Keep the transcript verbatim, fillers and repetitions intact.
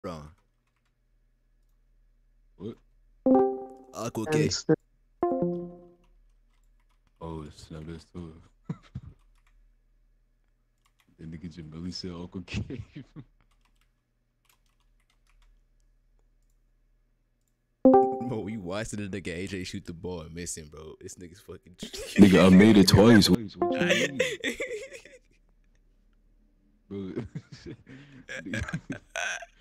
Bro. What? Uncle And K. snip. Oh, snap this too. That nigga Jamili said Uncle K. Bro, we watching the nigga A J shoot the ball and missing, bro. This nigga's fucking. Nigga, I made it twice. What you mean? Bro,